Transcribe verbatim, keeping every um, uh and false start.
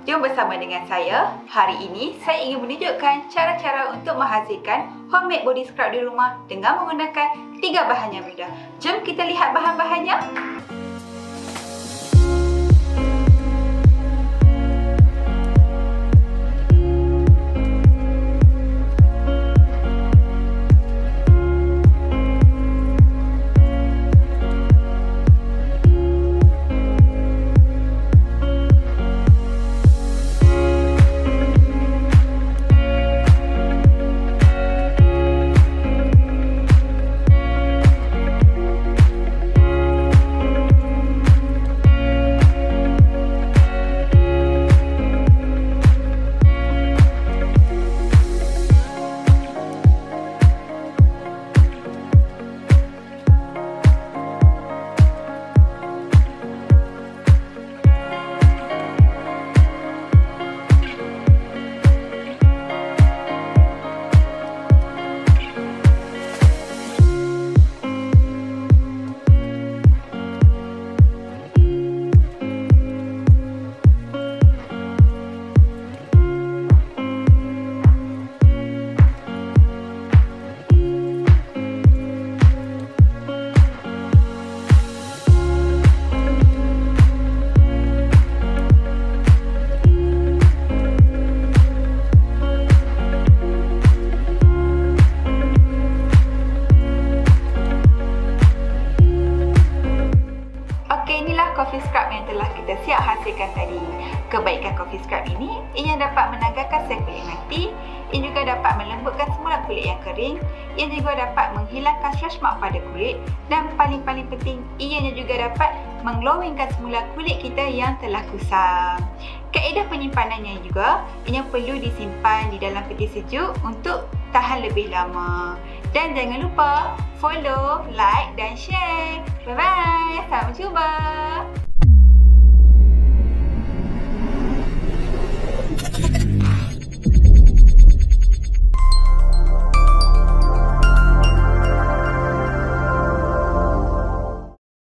Jom bersama dengan saya. Hari ini saya ingin menunjukkan cara-cara untuk menghasilkan homemade body scrub di rumah dengan menggunakan tiga bahan yang mudah. Jom kita lihat bahan-bahannya. Coffee scrub yang telah kita siap hasilkan tadi. Kebaikan coffee scrub ini, ia dapat menanggalkan sel kulit mati, ia juga dapat melembutkan semula kulit yang kering, ia juga dapat menghilangkan stretch mark pada kulit, dan paling-paling penting, ianya juga dapat mengglowingkan semula kulit kita yang telah kusam. Kaedah penyimpanannya juga, ia perlu disimpan di dalam peti sejuk untuk tahan lebih lama. Dan jangan lupa follow, like dan share. Bye bye. Sampai jumpa.